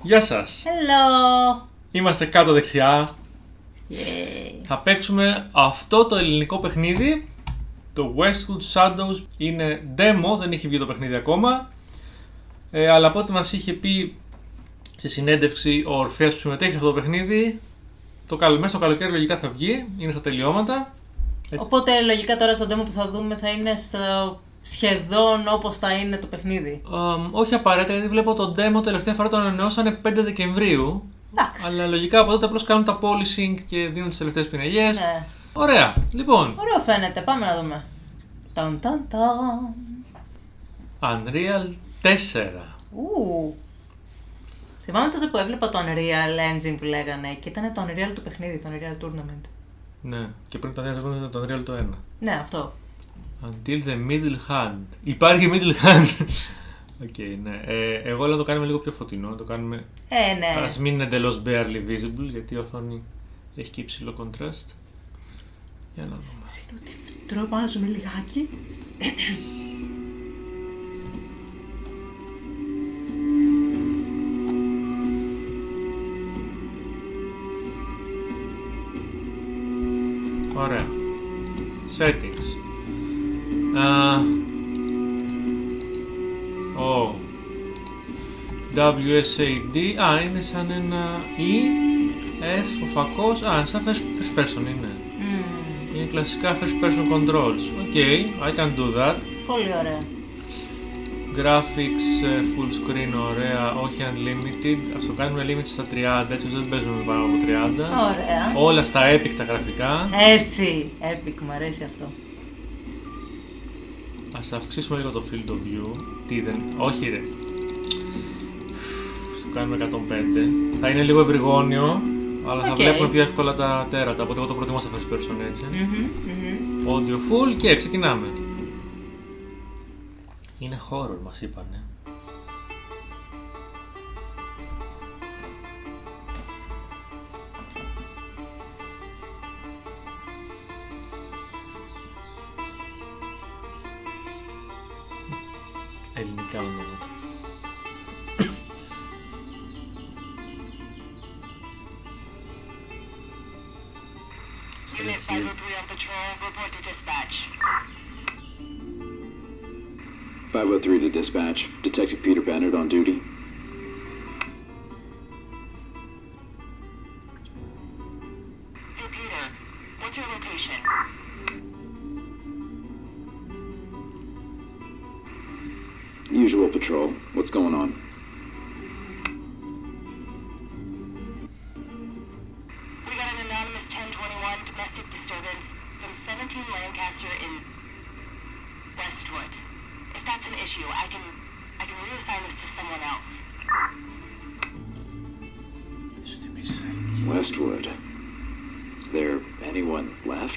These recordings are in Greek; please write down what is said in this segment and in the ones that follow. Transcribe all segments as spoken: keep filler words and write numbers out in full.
Γεια σας. Hello. Είμαστε κάτω δεξιά. Yeah. Θα παίξουμε αυτό το ελληνικό παιχνίδι. Το Westwood Shadows είναι demo, δεν έχει βγει το παιχνίδι ακόμα. Ε, αλλά από ό,τι μας είχε πει στη συνέντευξη ο Ορφέας που συμμετέχει σε αυτό το παιχνίδι, το καλ... μέσα στο καλοκαίρι λογικά θα βγει, είναι στα τελειώματα. Έτσι. Οπότε λογικά τώρα στο demo που θα δούμε θα είναι στο... σχεδόν όπως θα είναι το παιχνίδι. Um, όχι απαραίτητα, γιατί βλέπω το demo τελευταία φορά το ανανεώσανε πέντε Δεκεμβρίου. Εντάξει. Αλλά λογικά από τότε απλώς κάνουν τα polishing και δίνουν τις τελευταίες πινελιές. Ναι. Ωραία, λοιπόν. Ωραίο φαίνεται, πάμε να δούμε. Ταν, ταν, ταν. Unreal τέσσερα. Ου. Θυμάμαι τότε που έβλεπα το Unreal Engine που λέγανε και ήταν το Unreal του παιχνίδι, το Unreal Tournament. Ναι, και πριν το ήταν το Unreal το ένα. Ναι, αυτό. Until the middle hand. Υπάρχει middle hand. Οκ, okay, ναι. Ε, εγώ λέω να το κάνουμε λίγο πιο φωτεινό. Να το κάνουμε. Ε, ναι. Ας μην είναι εντελώς barely visible, γιατί η οθόνη έχει και υψηλό contrast. Για να δούμε. Συνούτε, τρομάζουμε λιγάκι. Ωραία. Settings. Uh, oh. W S A D. Α, είναι σαν ένα E, F, ο φακός. Α, σαν first person είναι. Mm. Είναι κλασικά first person controls. Ok, I can do that. Πολύ ωραία. Graphics, full screen, ωραία, όχι unlimited. Ας το κάνουμε limited στα τριάντα, έτσι ώστε δεν παίζουμε πάνω από τριάντα. Ωραία. Όλα στα epic τα γραφικά. Έτσι, epic, μου αρέσει αυτό. Ας αυξήσουμε λίγο το field of view. Τι δεν, όχι ρε. Στο κάνουμε εκατόν πέντε. Θα είναι λίγο ευρυγόνιο, αλλά θα okay. βλέπουμε πιο εύκολα τα τέρατα, οπότε εγώ το προτιμώ στα first person έτσι. Mm-hmm, mm-hmm. Audio full και ξεκινάμε. Είναι horror μας είπανε. Ελληνικά ονόματα. Unit five oh three on patrol, report to dispatch. five oh three to dispatch. Detective Peter Bennett on duty. Hey Peter, what's your location? Usual patrol. What's going on? We got an anonymous ten twenty-one domestic disturbance from seventeen Lancaster in Westwood. If that's an issue, I can I can reassign this to someone else. Westwood. Is there anyone left?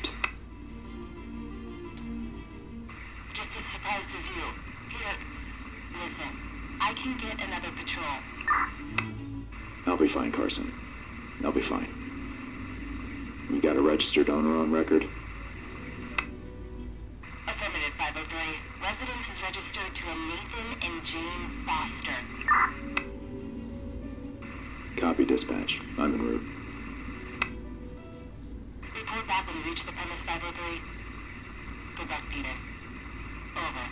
Just as surprised as you. Peter, listen, I can get another patrol. I'll be fine, Carson. I'll be fine. You got a registered owner on record? Affirmative five oh three. Residence is registered to a Nathan and Jane Foster. Copy dispatch. I'm en route. Report back when you reach the premise five oh three. Good luck, Peter. Over.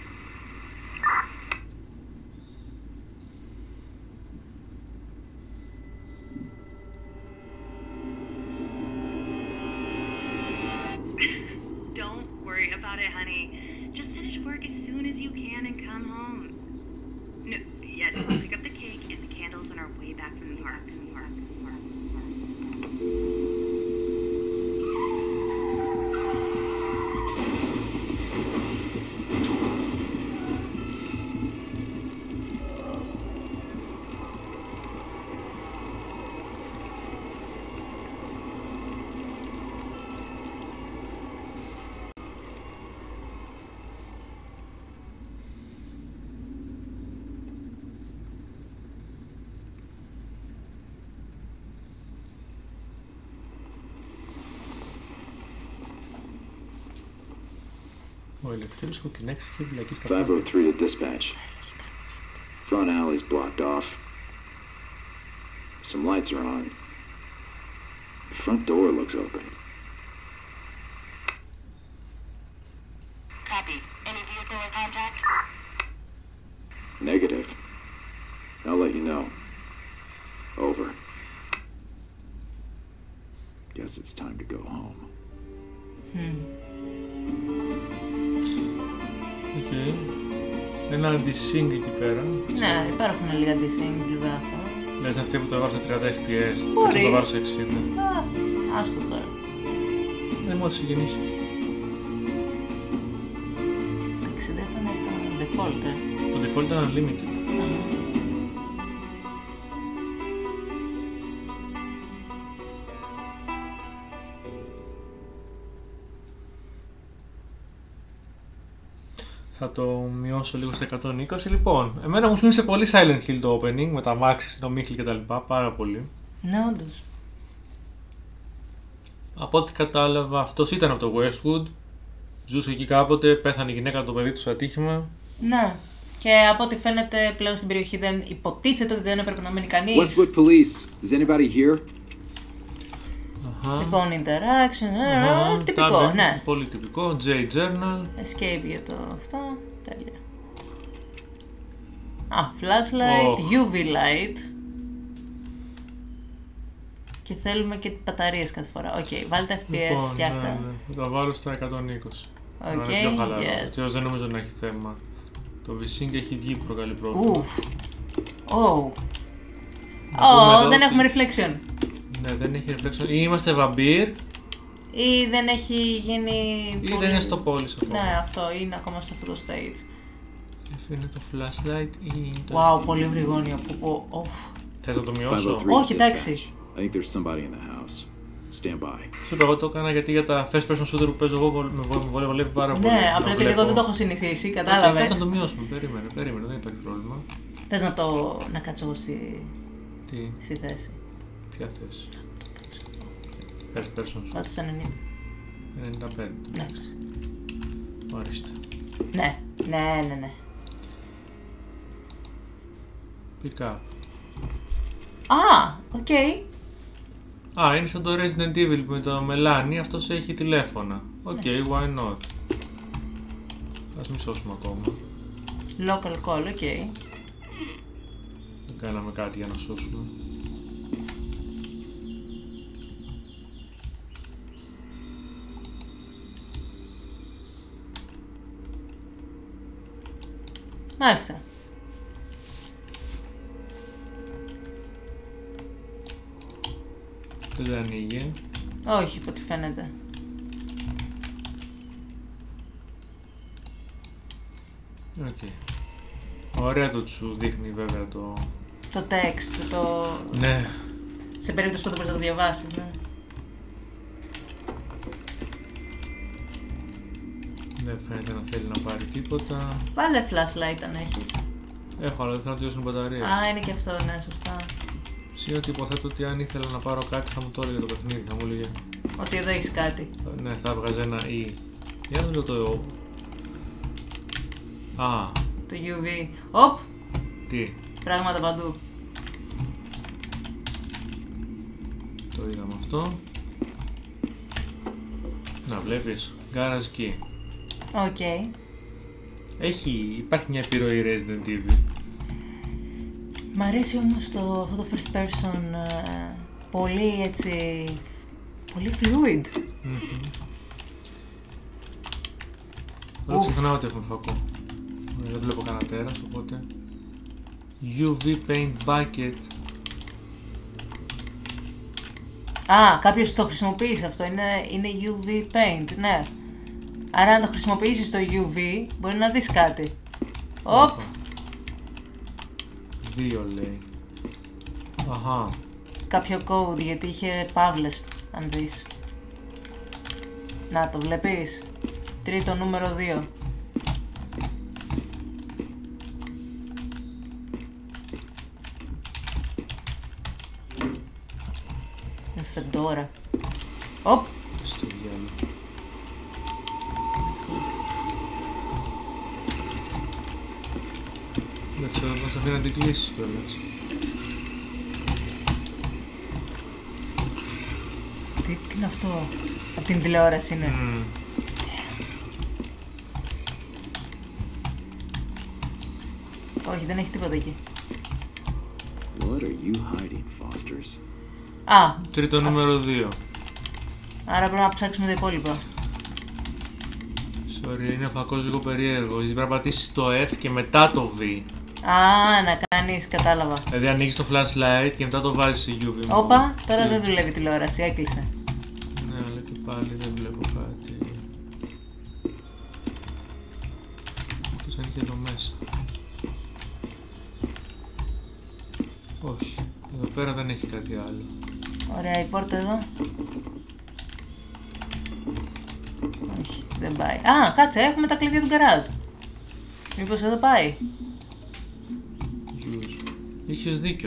Don't worry about it, honey. Just finish work as soon as you can and come home. No, yes, we'll pick up the cake and the candles on our way back from the park. From the park. From the park. Ο Ελευθέρος Κοκκινέξης είχε φυλακή στα five πάντα. oh three to dispatch. Front alley's blocked off. Some lights are on. The front door looks open. Copy. Any vehicle in contact? Negative. I'll let you know. Over. Guess it's time to go home. Hmm. Okay. Ένα anti-sync εκεί πέρα. Ναι, υπάρχουν λίγα anti-sync γράφω. Λες αυτή που το βάλω σε τριάντα φρέιμς περ σέκοντ. Μπορεί. Έτσι το βάλω σε εξήντα. Α, άστο τώρα. Δεν μόλις ξεκινήσει. εξήντα ήταν το default, ε. Το default ήταν unlimited. Θα το μειώσω λίγο στα εκατόν είκοσι. Λοιπόν, εμένα μου θύμισε πολύ Silent Hill το opening με τα μάξι, το μίχλι κτλ. Πάρα πολύ. Ναι, όντως. Από ό,τι κατάλαβα, αυτός ήταν από το Westwood. Ζούσε εκεί κάποτε, πέθανε η γυναίκα, το παιδί του σε ατύχημα. Ναι. Και από ό,τι φαίνεται πλέον στην περιοχή δεν υποτίθεται ότι δεν έπρεπε να μείνει κανείς. Westwood police. Is anybody here? Αχα. Λοιπόν, interaction, ε, Αχα, τυπικό, τάμπε, ναι. Πολύ τυπικό. J Journal. Escape για το αυτό, τέλεια. Α, flashlight, Oh. γιου βι light. Και θέλουμε και μπαταρίες κάθε φορά. Οκ, okay, βάλτε εφ πι ες, Λοιπόν, φτιάχτε. ναι, ναι. Θα τα βάλω στα εκατόν είκοσι. Οκ, Να είναι πιο χαλαρό. yes. Έτσι, δεν νομίζω να έχει θέμα. Το V-Sync έχει βγει που προκαλεί πρόβλημα. Ουφ. Ω. Να πούμε Ω, εδώ δεν ότι- έχουμε reflection. Ναι, δεν έχει reflection. Ή είμαστε βαμπύρ, Ή δεν έχει γίνει. ή πολύ- δεν είναι στο πόλης ακόμα. Ναι, αυτό είναι ακόμα σε αυτό το stage. Είναι το flashlight ή το... Wow, πολύ βρυγόνιο. Που πω. Οφ. Θες να το μειώσω? five oh three Όχι, εντάξει. dispatch. I think there's somebody in the house. Stand by. Σου είπα, εγώ το έκανα γιατί για τα first person shooter που παίζω εγώ βολ- με βολ- με βολεύει πάρα πολύ. Ναι, να απλά επειδή βλέπω. εγώ δεν το έχω συνηθίσει, Όχι, κατάλαβες. κάτσε να το μειώσουμε. Περίμενε, περίμενε, δεν υπάρχει πρόβλημα. Θες να το. να κάτσω εγώ στη, Τι, στη θέση. ποια θέση? First person shooter. Κάτω στο ενενήντα. ενενήντα πέντε. Εντάξει. Ορίστε. Ναι, ναι, ναι, ναι. Pick up. Α, οκ. Α, είναι σαν το Resident Evil που με το μελάνι, αυτός έχει τηλέφωνα. Οκ, okay, why not. Ας μη σώσουμε ακόμα. Local call, οκ. Δεν κάναμε κάτι για να σώσουμε. Μάλιστα. Δεν ανοίγει. Όχι, από ό,τι φαίνεται. Οκ. Okay. Ωραία το σου δείχνει βέβαια το... Το text, το. Ναι. Σε περίπτωση που δεν μπορείς να το διαβάσεις, ναι. Δεν φαίνεται να θέλει να πάρει τίποτα. Βάλε flashlight αν έχεις. Έχω, αλλά δεν θα τελειώσουν οι μπαταρίες. Α, είναι και αυτό, ναι, σωστά. Σίγουρα ότι υποθέτω ότι αν ήθελα να πάρω κάτι θα μου το έλεγε το παιχνίδι, θα μου έλεγε. Ότι εδώ έχεις κάτι. Ναι, θα έβγαζε ένα E. Για να δω το... Α, Το γιου βι. Οπ! τι. Πράγματα παντού. Το είδαμε αυτό. Να βλέπεις. Garage key. Οκ. Έχει, υπάρχει μια επιρροή Resident Evil. Μ' αρέσει όμως το, αυτό το first person ε, πολύ έτσι. Πολύ fluid. Mm-hmm. Δεν Ουφ. ξεχνάω ότι έχουμε φακό. Δεν βλέπω κανένα τέρας, οπότε... γιου βι Paint Bucket. Α, κάποιος το χρησιμοποιήσει αυτό. Είναι, είναι γιου βι Paint, ναι. Άρα αν το χρησιμοποιήσεις το γιου βι μπορεί να δεις κάτι. Οπ! Δύο λέει. Αχα. Κάποιο code γιατί είχε παύλες, αν δεις. Να το βλέπεις. Τρίτο νούμερο δύο. Με φεντόρα. Οπ! Στο διάλογο. Δεν ξέρω πώς θα αφήνει να την κλείσεις κιόλας. Τι, τι είναι αυτό? Από την τηλεόραση είναι. Mm. Όχι, δεν έχει τίποτα εκεί. What are you hiding, Fosters? Α! Τρίτο νούμερο δύο. Άρα πρέπει να ψάξουμε τα υπόλοιπα. Sorry, είναι ο φακός λίγο περίεργος. Πρέπει να πατήσεις το F και μετά το V. Α, να κάνεις, κατάλαβα. Δηλαδή ανοίγεις το flashlight και μετά το βάζεις σε γιου βι. Όπα, τώρα δεν δουλεύει η τηλεόραση, έκλεισε. Ναι, αλλά και πάλι δεν βλέπω κάτι. Αυτός αν είχε εδώ μέσα. Όχι, εδώ πέρα δεν έχει κάτι άλλο. Ωραία, η πόρτα εδώ. Όχι, δεν πάει. Α, κάτσε, έχουμε τα κλειδιά του γκαράζ. Μήπως εδώ πάει? Είχες δίκιο.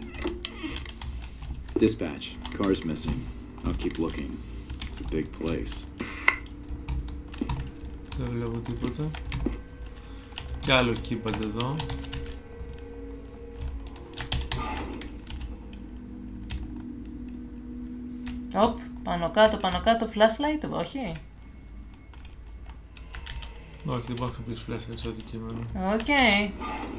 Dispatch. Car's missing. I'll keep looking. It's a big place. Δεν βλέπω τίποτα. Κι άλλο κύπανται εδώ. Οπ, πάνω κάτω, πάνω κάτω, flashlight, όχι. Όχι, δεν μπορώ να χρησιμοποιήσω flashlight σε ό,τι κείμενο. Οκ. Okay.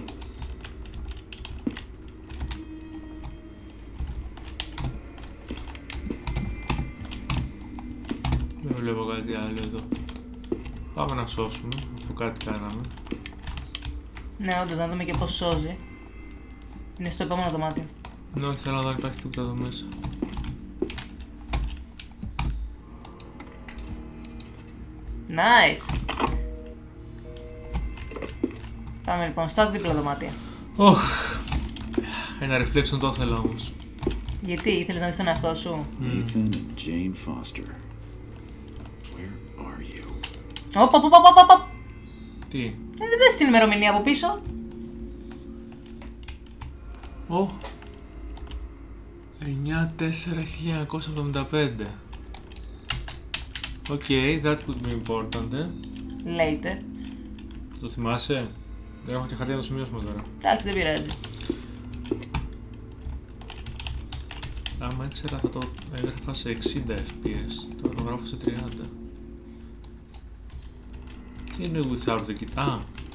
Δεν βλέπω κάτι άλλο εδώ. Πάμε να σώσουμε, αφού κάτι κάναμε. Ναι, όντως, να δούμε και πώς σώζει. Είναι στο επόμενο δωμάτιο. Ναι, όχι, θέλω να δω αν υπάρχει τίποτα εδώ μέσα. Nice! Πάμε λοιπόν στα δίπλα δωμάτια. Ωχ! Ένα reflection το ήθελα όμως. Γιατί, ήθελες να δεις τον εαυτό σου? Ethan and Jane Foster. Where are you? Οπ, οπ, οπ, οπ, οπ! Τι? Δεν δες την ημερομηνία από πίσω. Ω! εννιά τέσσερα χίλια εννιακόσια εβδομήντα πέντε. Οκ, okay, that could be important. Eh? Later. Το θυμάσαι? Δεν έχω και χαρτί να το σημειώσουμε τώρα. Εντάξει, δεν πειράζει. Άμα ήξερα θα το έγραφα σε εξήντα φ πι ες, τώρα το γράφω σε τριάντα. Τι είναι without the kit? Α!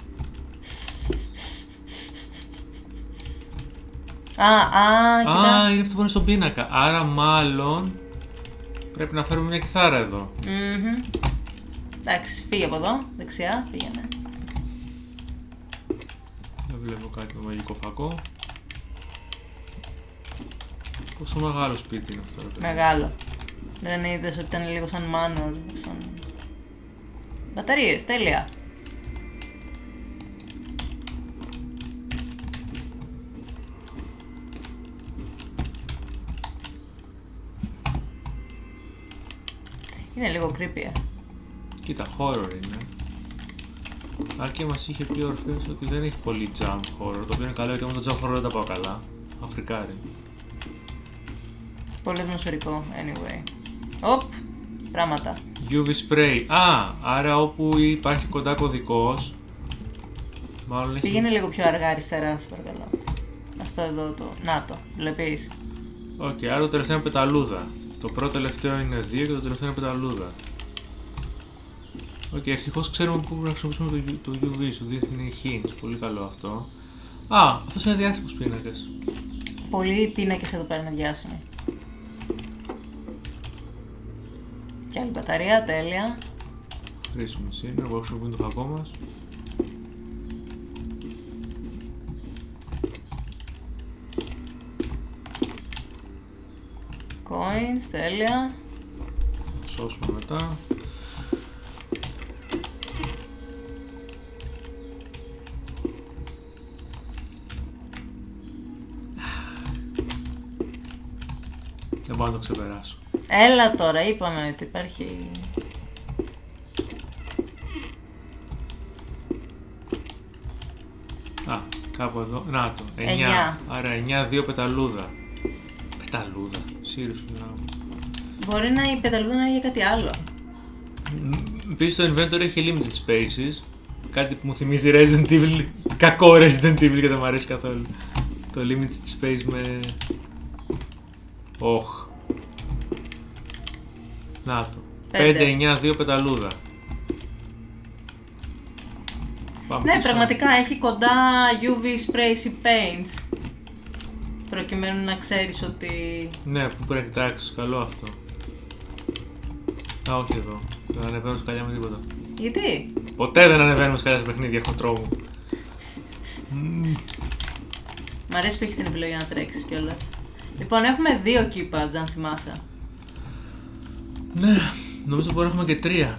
Α, α, κοίτα. Α, είναι αυτό που είναι στον πίνακα. Άρα μάλλον πρέπει να φέρουμε μια κιθάρα εδώ. Mm-hmm. Εντάξει, πήγε από εδώ, δεξιά, πήγαινε. Δεν βλέπω κάτι με μαγικό φακό. Πόσο μεγάλο σπίτι είναι αυτό? Ρε, Μεγάλο. Δεν είδες ότι ήταν λίγο σαν manor, σαν... Μπαταρίες, τέλεια. Είναι λίγο creepy, ε. Κοίτα, horror είναι. Αν και μας είχε πει ο Ορφέος ότι δεν έχει πολύ jump horror, το οποίο είναι καλό γιατί με το jump horror δεν τα πάω καλά. Αφρικάρι. Πολύ ατμοσφαιρικό, anyway. Οπ, πράγματα. γιου βι spray. Α, άρα όπου υπάρχει κοντά κωδικός, μάλλον έχει... Πήγαινε λίγο πιο αργά αριστερά, σε παρακαλώ. Αυτό εδώ το... Να το, βλέπεις. Οκ, okay, άρα το τελευταίο είναι πεταλούδα. Το πρώτο τελευταίο είναι δύο και το τελευταίο είναι πεταλούδα. Οκ, okay, ευτυχώς ξέρουμε πού να χρησιμοποιήσουμε το, το γιου βι, σου δείχνει hints, πολύ καλό αυτό. Α, αυτός είναι διάσημος πίνακας. Πολλοί πίνακες εδώ πέρα είναι διάσημοι. Και άλλη μπαταρία, τέλεια. Χρήσιμος είναι, εγώ χρησιμοποιούμε το φακό μας. Coins, τέλεια. Θα σώσουμε μετά. Δεν μπορώ να το ξεπεράσω. Έλα τώρα, είπαμε ότι υπάρχει... Α, κάπου εδώ. Να το. εννιά. Εννιά. Άρα εννιά, δύο πεταλούδα. Πεταλούδα. Seriously now. Μπορεί να η πεταλούδα να είναι για κάτι άλλο. Επίσης το inventory έχει limited spaces. Κάτι που μου θυμίζει Resident Evil. Κακό Resident Evil και δεν μου αρέσει καθόλου. Το limited space με... Όχ. Να το. Πέντε. πέντε εννιά δύο πεταλούδα. Πάμε Ναι, πίσω. πραγματικά έχει κοντά γιου βι sprays ή paints. Προκειμένου να ξέρεις ότι... Ναι, που πρέπει να κοιτάξεις. Καλό αυτό. Α, όχι εδώ. Δεν ανεβαίνω σκαλιά με τίποτα. Γιατί? Ποτέ δεν ανεβαίνουμε σκαλιά σε παιχνίδια, έχω τρόμο. Μ' αρέσει που έχεις την επιλογή να τρέξεις κιόλας. Λοιπόν, έχουμε δύο keypads, αν θυμάσαι. Ναι, νομίζω μπορεί να έχουμε και τρία.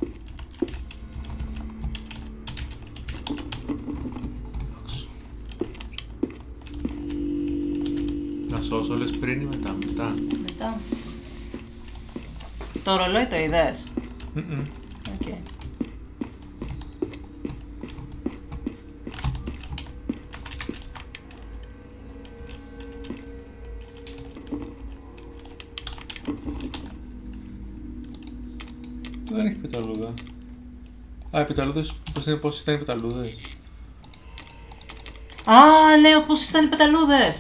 Να σώσω όλες πριν ή μετά, μετά. Μετά. Το ρολόι το είδες? Mm-mm. Οκ. Δεν έχει πεταλούδα. Α, οι πεταλούδες, πώς είναι, πόσες ήταν οι πεταλούδες. Α, ναι, πόσες ήταν οι πεταλούδες!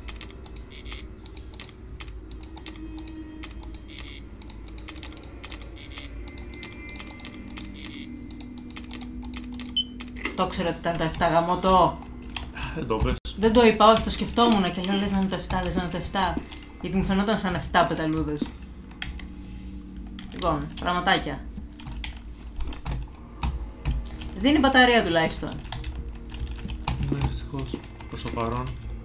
Το ήξερα ότι ήταν τα επτά γαμώτο. Δεν το πες. Δεν το είπα, όχι, το σκεφτόμουν και λέω λες να είναι το επτά, λες να είναι το επτά. Γιατί μου φαινόταν σαν επτά πεταλούδες. Λοιπόν, πραγματάκια. Δίνει μπαταρία τουλάχιστον. Ναι, ευτυχώς. Προς το παρόν.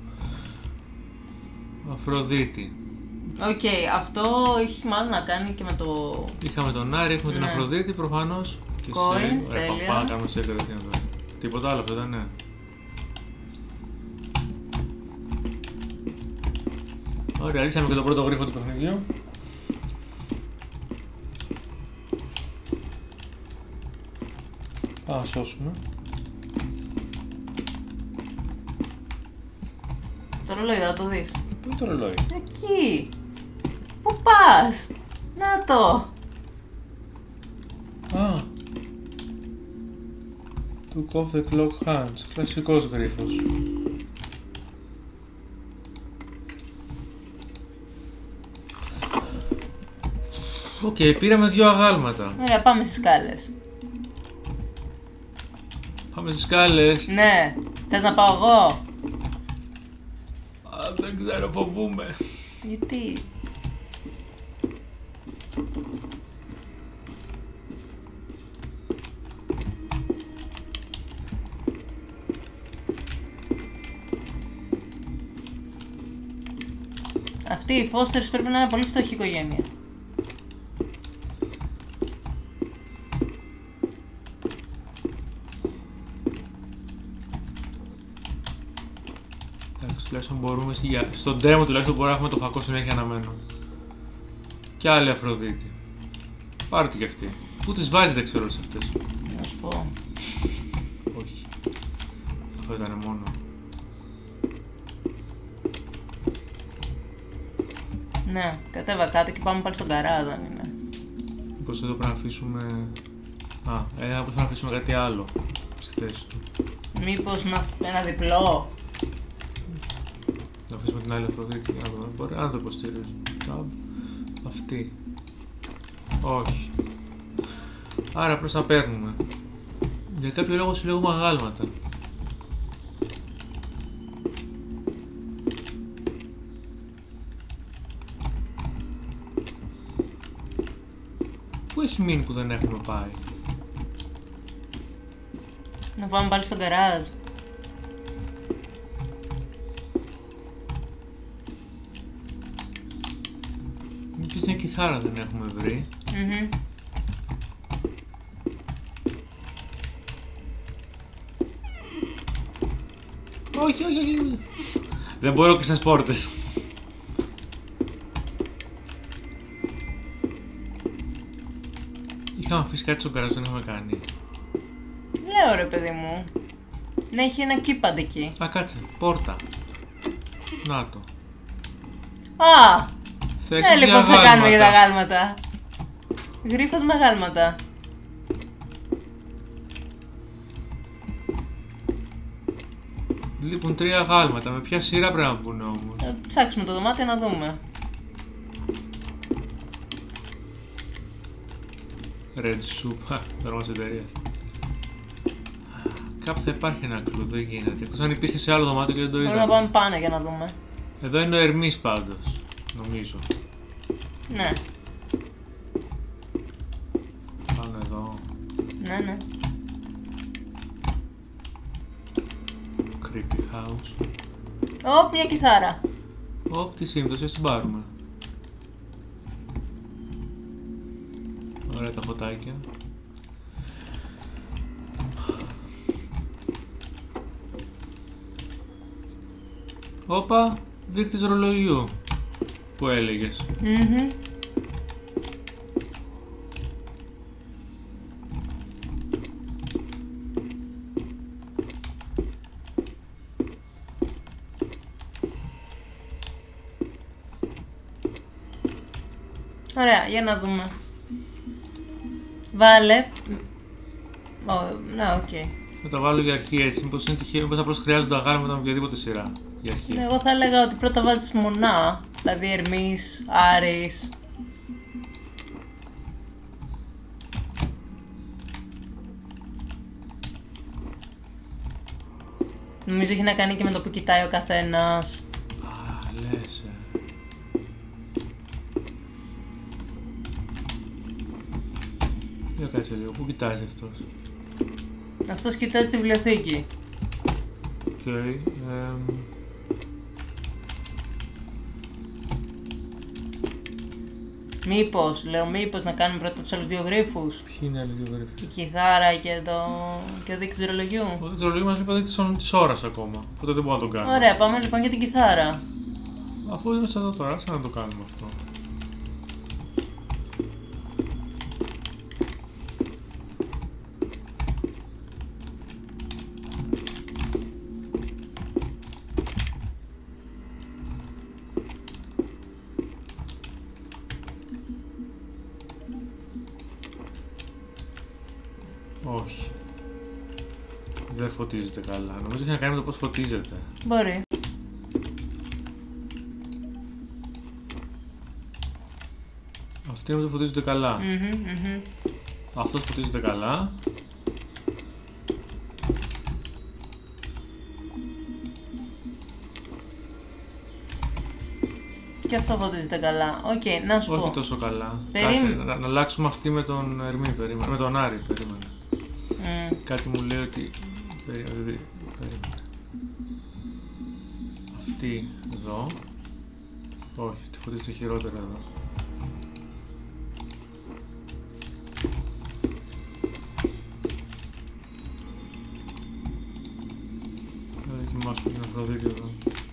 Αφροδίτη. Οκ, okay, αυτό έχει μάλλον να κάνει και με το... Είχαμε τον Άρη, έχουμε Ναι. την Αφροδίτη προφανώς. Και Coins, σε... τέλεια. Πάμε, κάνουμε σε κατευθείαν τώρα. Τίποτα άλλο αυτό δεν είναι. Ωραία, λύσαμε και τον πρώτο γρίφο του παιχνιδιού. Πάμε να σώσουμε. Το ρολόι θα το δεις. Πού είναι το ρολόι? Εκεί! Πού πας! Να το! Α! Took off the clock hands. Κλασικός γρίφος. Οκ, okay, πήραμε δύο αγάλματα. Ωραία, πάμε στις σκάλες. Πάμε στις σκάλες. Ναι, θες να πάω εγώ? Α, δεν ξέρω, φοβούμαι. Γιατί? Αυτή η Φώστερς πρέπει να είναι πολύ φτωχή οικογένεια. Εντάξει, τουλάχιστον μπορούμε, για... στον demo τουλάχιστον μπορούμε να έχουμε το φακό συνέχεια αναμένο. Και άλλη Αφροδίτη. Πάρε τη κι αυτή. Πού τις βάζει δεν ξέρω σε αυτές. Να σου πω. Όχι. Αυτό ήταν μόνο. Ναι, κατέβα κάτω και πάμε πάλι στον καράζ αν είναι. Μήπως εδώ πρέπει να αφήσουμε... Α, ε, πρέπει να αφήσουμε κάτι άλλο στη θέση του. Μήπως να... ένα διπλό. Να αφήσουμε την άλλη Αφροδίτη. Να το, μπορεί, να το υποστηρίζει. Tab. Αυτή. Όχι. Άρα προς τα παίρνουμε. Για κάποιο λόγο συλλέγουμε αγάλματα. Πού έχει μείνει που δεν έχουμε πάει? Να πάμε πάλι στον καράζ. Μήπως μια κιθάρα δεν έχουμε βρει. Mm-hmm. Όχι, όχι, όχι. Δεν μπορώ και στις πόρτες. Είχαμε αφήσει κάτι στο καράζ, δεν έχουμε κάνει. Λέω ρε παιδί μου. Να έχει ένα keypad εκεί. Α, κάτσε. Πόρτα. Να το. Α! Θέσεις Ναι, για λοιπόν θα κάνουμε για τα αγάλματα. γάλματα. Γρίφος με γάλματα. Λείπουν τρία γάλματα. Με ποια σειρά πρέπει να μπουν όμως? Θα ψάξουμε το δωμάτιο να δούμε. Red Soup, το όνομα της εταιρείας. Κάπου θα υπάρχει ένα κλου, δεν γίνεται. Εκτός αν υπήρχε σε άλλο δωμάτιο και δεν το είδα. Πρέπει να πάμε πάνω για να δούμε. Εδώ είναι ο Ερμής πάντως, νομίζω. Ναι. Πάνω εδώ. Ναι, ναι. Creepy house. Ωπ, μια κιθάρα. Ωπ, τη σύμπτωση, ας την πάρουμε. Ωραία τα φωτάκια. Όπα, δείκτης ρολογιού. Που έλεγες. Mm-hmm. Ωραία, για να δούμε. Βάλε. Oh, ναι, οκ. Okay. Θα τα βάλω για αρχή έτσι. Μήπως είναι τυχαίο, μήπως απλώς χρειάζονται αγάλματα με οποιαδήποτε σειρά. Για αρχή. Εγώ θα έλεγα ότι πρώτα βάζεις μονά. Δηλαδή Ερμής, Άρης. Νομίζω έχει να κάνει και με το που κοιτάει ο καθένας. Α, λες, ε. Για κάτσε λίγο, πού κοιτάζει αυτός? Αυτός κοιτάζει στη βιβλιοθήκη. Οκ. Okay, um... Μήπως, λέω μήπως να κάνουμε πρώτα τους άλλους δύο γρίφους. Ποιοι είναι οι άλλοι δύο γρίφοι? Η κιθάρα και, το... και ο δείκτης ρολογιού. Ο δείκτης ρολογιού μας είπε ο δείκτης της ώρας ακόμα. Οπότε δεν μπορούμε να το κάνουμε. Ωραία, πάμε λοιπόν για την κιθάρα. Αφού είμαστε εδώ τώρα, σαν να το κάνουμε αυτό. Όχι. Δεν φωτίζεται καλά. Νομίζω έχει να κάνει με το πώς φωτίζεται. Μπορεί. Αυτοί νομίζω φωτίζονται καλά. Mm-hmm, mm-hmm. Αυτός φωτίζεται καλά. Και αυτό φωτίζεται καλά. Οκ, okay, να σου Όχι πω. Όχι τόσο καλά. Περίμ... Κάτσε, να, να αλλάξουμε αυτή με τον Ερμή, περίμενε. Με τον Άρη, περίμενε. Mm. Κάτι μου λέει ότι... Περίμενε. περίμενε. Αυτή εδώ. Όχι, τη φωτίζεται χειρότερα εδώ. Θα δοκιμάσουμε την Αφροδίτη εδώ.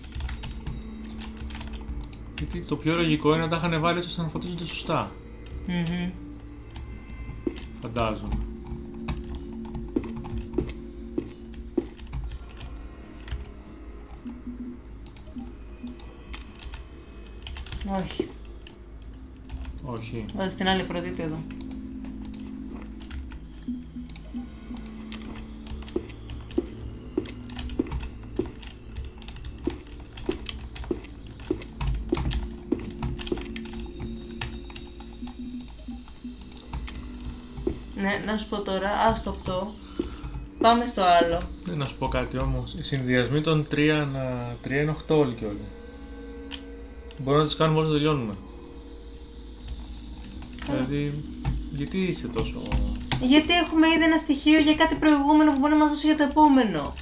Γιατί το πιο λογικό είναι να τα είχαν βάλει έτσι ώστε να φωτίζονται σωστά. Mm-hmm. Φαντάζομαι. Όχι. Όχι. Βάζεις την άλλη Αφροδίτη εδώ. Ναι, να σου πω τώρα, άστο αυτό. Πάμε στο άλλο. Ναι, να σου πω κάτι όμως. Οι συνδυασμοί των τρία είναι οκτώ όλοι και όλοι. Μπορούμε να τις κάνουμε όλες να τελειώνουμε. Δηλαδή, γιατί είσαι τόσο... Γιατί έχουμε ήδη ένα στοιχείο για κάτι προηγούμενο που μπορεί να μας δώσει για το επόμενο.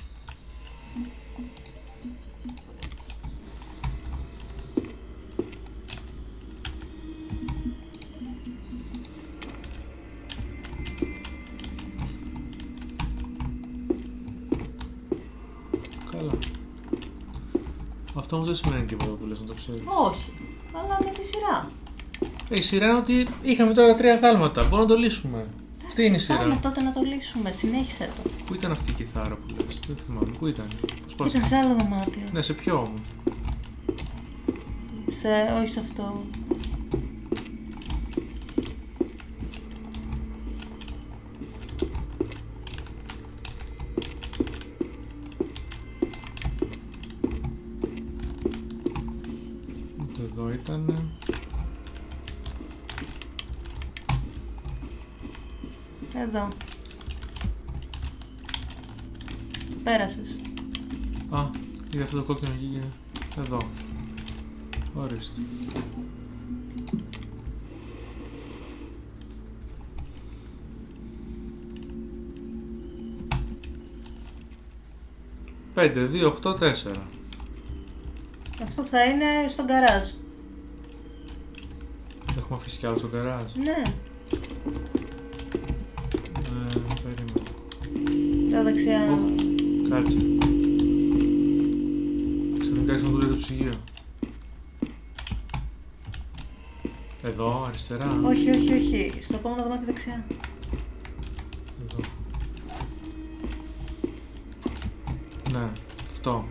Καλά. Αυτό όμως δεν σημαίνει τίποτα που λες, να το ξέρεις. Όχι, αλλά με τη σειρά. Ε, η σειρά είναι ότι είχαμε τώρα τρία γάλματα. Μπορούμε να το λύσουμε. Αυτή είναι η σειρά. Πάμε τότε να το λύσουμε, συνέχισε το. Πού ήταν αυτή η κιθάρα που λες? Δεν θυμάμαι. Πού ήταν? Πώς πας? Ήταν σε άλλο δωμάτιο. Ναι, σε ποιο όμως? Σε, όχι σε αυτό. Ούτε εδώ ήτανε. Εδώ. Πέρασες. Α, είδα αυτό το κόκκινο εκεί. Εδώ. Ορίστε. πέντε, δύο, οκτώ, τέσσερα. Αυτό θα είναι στο γκαράζ. Έχουμε αφήσει κι άλλο στο γκαράζ. Ναι. Ε, περίμενε. Τα δεξιά. Ω, κάτσε. Ξαφνικά άρχισε να δουλεύει το ψυγείο. Εδώ, αριστερά. Όχι, όχι, όχι. Στο επόμενο δωμάτιο δεξιά. Εδώ. Ναι, αυτό.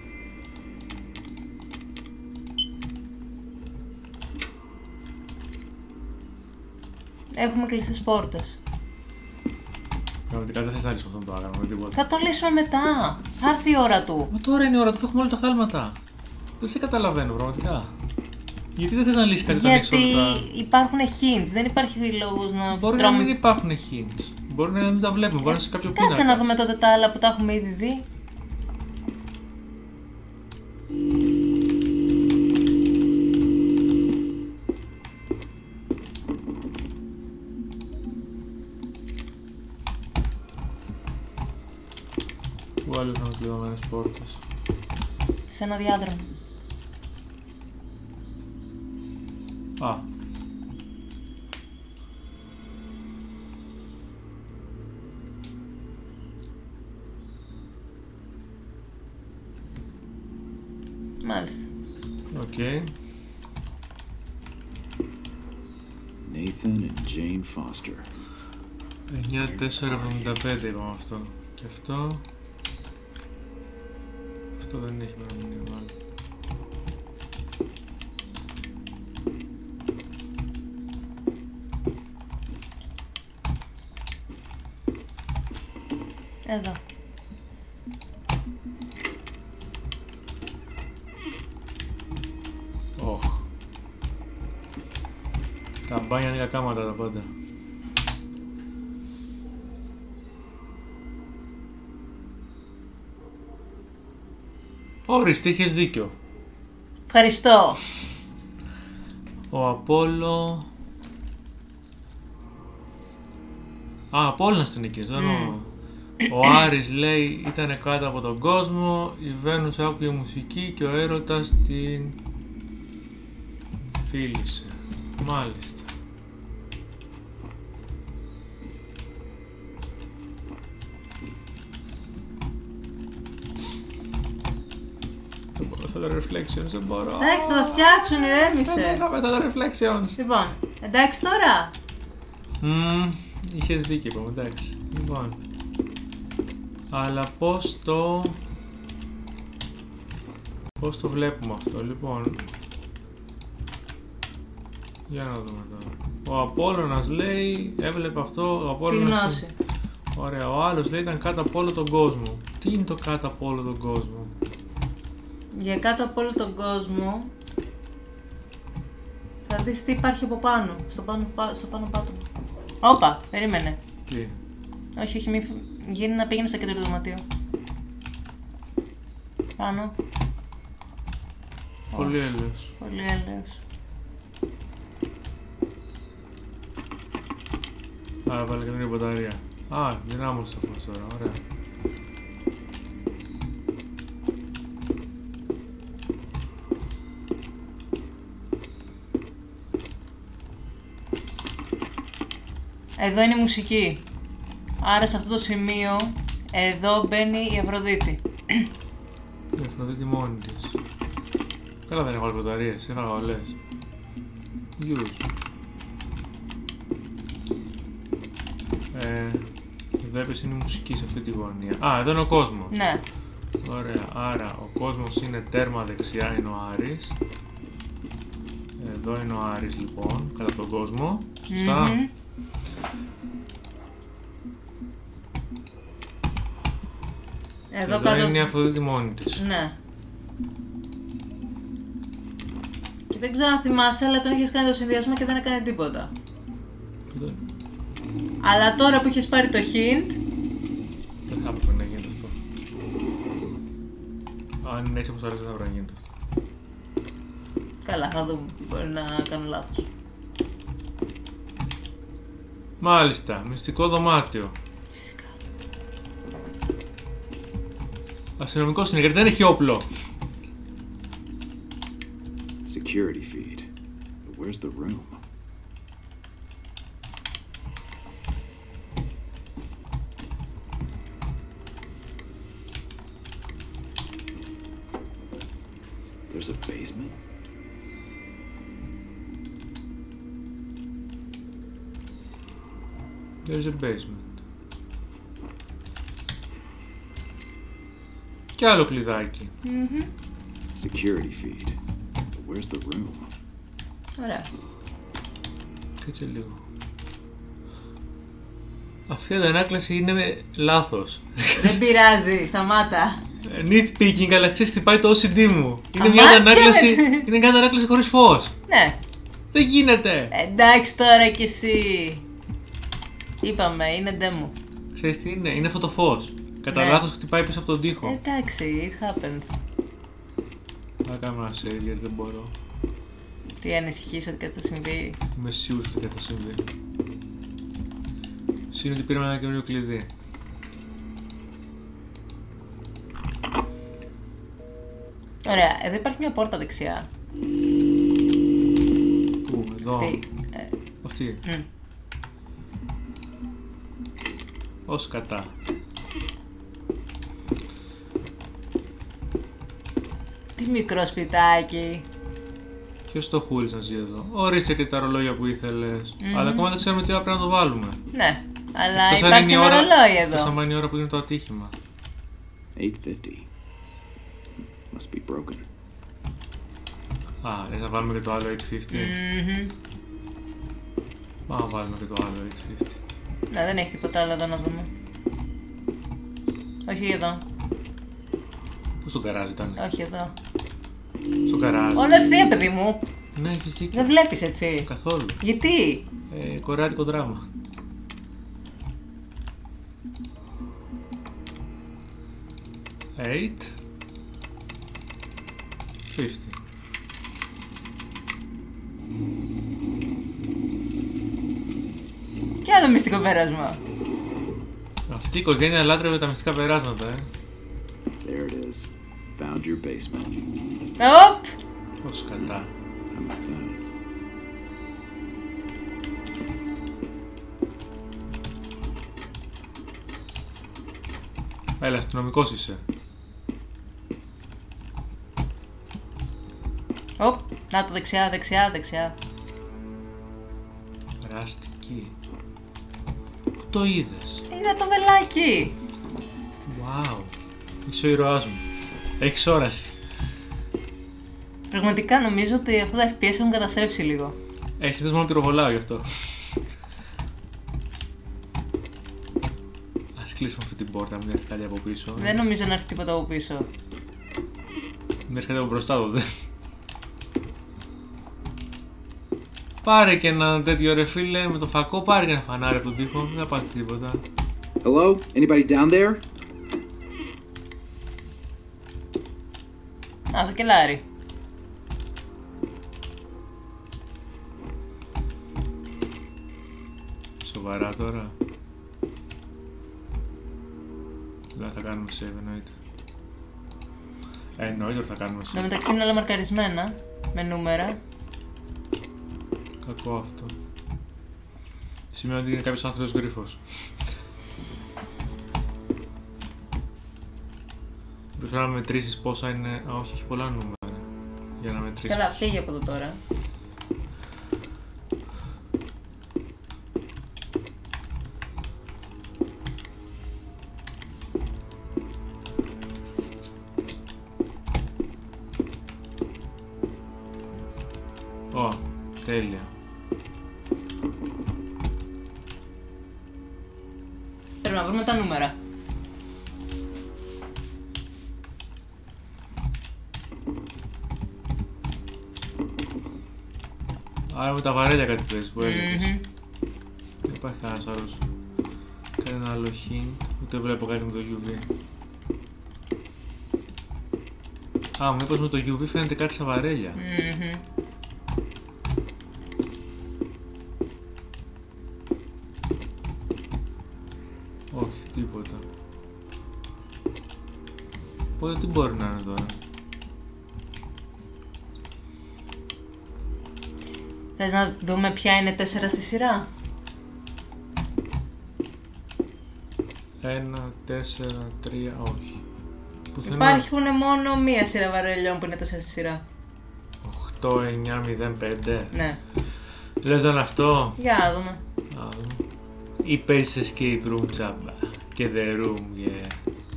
Έχουμε κλειστές πόρτες. Πραγματικά δεν θες να λύσουμε αυτό το άγαλμα με τίποτα. Θα το λύσουμε μετά. Θα έρθει η ώρα του. Μα τώρα είναι η ώρα του που έχουμε όλα τα χάλματα. Δεν σε καταλαβαίνω πραγματικά. Γιατί δεν θες να λύσεις κάτι όταν έχεις Γιατί όλα τα... υπάρχουν hints. Δεν υπάρχει λόγος να Μπορεί τρώμε... να μην υπάρχουν hints. Μπορεί να μην τα βλέπουμε. Μπορεί να είναι σε κάποιο πίνακα. Κάτσε να δούμε τότε τα άλλα που τα έχουμε ήδη δει. Πού άλλοι είχαν κλειδωμένες πόρτες. Σε ένα διάδρομο. Α. Μάλιστα. Οκ. Nathan and Jane Foster. εννιά τέσσερα εβδομήντα πέντε είπαμε αυτό. Και αυτό... Αυτό δεν έχει μείνει μάλλον. Εδώ. Ωχ. Τα μπάνια είναι κακάματα τα πάντα. Ορίστε, είχες δίκιο. Ευχαριστώ. Ο Απόλλω... Α, Απόλλωνας την εκείνης, δεν εννοώ. Ο Άρης λέει ήταν κάτω από τον κόσμο, η Βένους άκουγε μουσική και ο έρωτας την φίλησε. Μάλιστα. Δεν μπορώ αυτά τα reflections, δεν μπορώ. Εντάξει, θα τα φτιάξουν, Δεν ηρέμησε. έκαμε τα reflections. Λοιπόν, εντάξει τώρα. Μμμ, είχες δίκιο, είπαμε, εντάξει. Λοιπόν. Αλλά πώς το... Πώς το βλέπουμε αυτό, λοιπόν. Για να δούμε τώρα. Ο Απόλλωνας λέει, έβλεπε αυτό, ο Τη Απόλλωνας... γνώση. Ωραία, ο άλλος λέει ήταν κάτω από όλο τον κόσμο. Τι είναι το κάτω από όλο τον κόσμο? Για κάτω από όλο τον κόσμο θα δεις τι υπάρχει από πάνω. Στο πάνω, πά- στο πάνω πάτωμα. Όπα, περίμενε. Τι? Όχι, όχι, μη φ- γίνει να πήγαινε στο κέντρο του δωματίου. Πάνω. Πολύ έλεος. Πολύ έλεος. Άρα βάλε και την μπαταρία. Α, δυνάμωσε το φως τώρα, ωραία. Εδώ είναι η μουσική. Άρα σε αυτό το σημείο, εδώ μπαίνει η Αφροδίτη. Η Αφροδίτη μόνη της. Καλά δεν έχω άλλες μπαταρίες, έφαγα όλες. Use. Ε, εδώ έπεσε είναι η μουσική σε αυτή τη γωνία. Α, εδώ είναι ο κόσμος. Ναι. Ωραία, άρα ο κόσμος είναι τέρμα δεξιά, είναι ο Άρης. Εδώ είναι ο Άρης λοιπόν, κατά τον κόσμο. Σωστά. Μμμ. Εδώ, Εδώ κάτω. είναι η Αφροδίτη μόνη της. Ναι. Και δεν ξέρω αν θυμάσαι, αλλά τον είχες κάνει το συνδυασμό και δεν έκανε τίποτα. Εδώ είναι. Αλλά τώρα που έχεις πάρει το hint... Δεν θα έπρεπε να γίνεται αυτό. Αν είναι έτσι όπως αρέσει δεν θα έπρεπε να γίνεται αυτό. Καλά, θα δούμε. Μπορεί να κάνω λάθος. Μάλιστα, μυστικό δωμάτιο. Φυσικά. Αστυνομικός είναι γιατί δεν έχει όπλο. Security feed. But where's the room? There's a basement? There's a basement. Κι άλλο κλειδάκι. Mm-hmm. Security feed. But where's the room? Ωραία. Κάτσε λίγο. Αυτή η αντανάκλαση είναι λάθος. Δεν πειράζει, σταμάτα. Nitpicking, αλλά ξέρεις τι πάει το ο σι ντι μου. Είναι Αμά, μια αντανάκλαση, και... είναι μια αντανάκλαση χωρίς φως. Ναι. Δεν γίνεται. Εντάξει τώρα κι εσύ. Είπαμε, είναι demo. Ξέρεις τι είναι, είναι αυτό το φως. Κατά Ναι. λάθος χτυπάει πίσω από τον τοίχο. Εντάξει, it happens. Θα κάνω ένα save γιατί δεν μπορώ. Τι ανησυχείς ότι κάτι θα συμβεί? Είμαι σίγουρος ότι κάτι θα συμβεί. Συν ότι πήραμε ένα καινούριο κλειδί. Ωραία, εδώ υπάρχει μια πόρτα δεξιά. Πού, εδώ. Τι, ε, Αυτή. μ. Ως κατά. Τι μικρό σπιτάκι. Ποιος το χώρισε να ζει εδώ. Ορίστε και τα ρολόγια που ήθελες. Mm-hmm. Αλλά ακόμα δεν ξέρουμε τι ώρα πρέπει να το βάλουμε. Ναι, αλλά Εκτός αν υπάρχει είναι η ένα ώρα- ρολόι εκτός εδώ. άμα είναι η ώρα που είναι το ατύχημα. eight fifty. Must be broken. Α, λες να βάλουμε και το άλλο οκτακόσια πενήντα. Μμμ. Πάμε να βάλουμε και το άλλο οκτακόσια πενήντα. Ναι, δεν έχει τίποτα άλλο εδώ να δούμε. Όχι εδώ, Πού στο γκαράζ ήταν. όχι εδώ. Στο γκαράζ. Όλα ευθεία, παιδί μου. Ναι, έχεις δίκιο. Δεν βλέπεις έτσι. Καθόλου. Γιατί? Ε, κορεάτικο δράμα. Eight. Fifty. Κι άλλο μυστικό πέρασμα. Αυτή η οικογένεια λάτρευε τα μυστικά περάσματα, ε. There it is. Found your basement. Οπ! Ως κατά. How about that? Έλα, αστυνομικός είσαι. Οπ! Να το δεξιά, δεξιά, δεξιά. Περαστική. Πού το είδες. Είδα το βελάκι. Wow. Είσαι ο ήρωάς μου. Έχεις όραση. Πραγματικά νομίζω ότι αυτά τα εφ πι ες έχουν καταστρέψει λίγο. Ε, συνήθως μόνο πυροβολάω γι' αυτό. Ας κλείσουμε αυτή την πόρτα, μην έρθει κάτι από πίσω. Δεν νομίζω να έρθει τίποτα από πίσω. Μην έρθει κάτι από μπροστά τότε. Πάρε και ένα τέτοιο ρε φίλε με το φακό, πάρε και ένα φανάρι από τον τοίχο, δεν θα πάθει τίποτα. Hello? Anybody down there? Α, το κελάρι. Σοβαρά τώρα. Δεν θα κάνουμε save εννοείται. Ε, εννοείται ότι θα κάνουμε Στο save. μεταξύ είναι όλα μαρκαρισμένα με νούμερα. Κακό αυτό. Σημαίνει ότι είναι κάποιος άθλιος γρίφος. Πρέπει να μετρήσεις πόσα είναι... Α, όχι, έχει πολλά νούμερα. Για να μετρήσεις. Καλά, φύγει από εδώ τώρα. Ω, τέλεια. Πρέπει να βρούμε τα νούμερα. Άρα με τα βαρέλια κάτι παίζει που έλεγες. Μμμ. υπάρχει κανένας άλλος. Κανένα άλλο hint. Ούτε βλέπω κάτι με το γιου βι. Α, μήπως με το γιου βι φαίνεται κάτι σαν βαρέλια. Mm-hmm. Όχι, τίποτα. Οπότε τι μπορεί να είναι τώρα. Θες να δούμε ποια είναι τέσσερα στη σειρά? Ένα, τέσσερα, τρία, όχι. Πουθενά. Υπάρχουν μόνο μία σειρά βαρελιών που είναι τέσσερα στη σειρά. οκτώ, εννιά, μηδέν, πέντε. Ναι. Λες να είναι αυτό. Για να δούμε. Α, ή παίζεις escape room τσάμπα. Και the room, yeah.